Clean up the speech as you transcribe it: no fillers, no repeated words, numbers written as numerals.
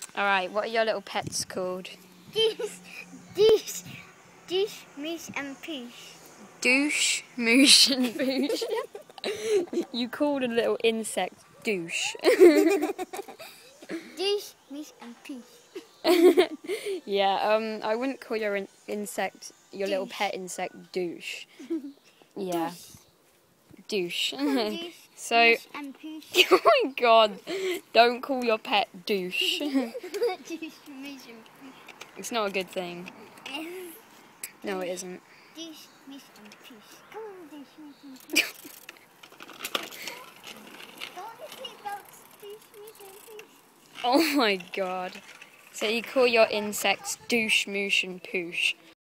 Alright, what are your little pets called? Douche, Moosh and Poosh. Douche, Moosh and Poosh. You called a little insect douche. Douche, Moosh and Poosh. Yeah, I wouldn't call your insect, your little Douche. pet insect douche. Yeah. Douche. Douche, So, Moosh and Poosh. oh my god, don't call your pet douche. Douche, Moosh and Poosh. It's not a good thing. No, it isn't. Douche, Moosh and Poosh. Come on, Douche, Moosh and Poosh. Don't you see those Douche, Moosh and Poosh? Oh my god. So you call your insects douche, moosh and poosh.